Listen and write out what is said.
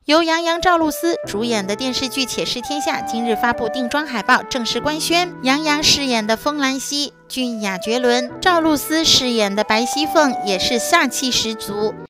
由杨洋、赵露思主演的电视剧《且试天下》今日发布定妆海报，正式官宣。杨洋饰演的风兰溪俊雅绝伦，赵露思饰演的白熙凤也是飒气十足。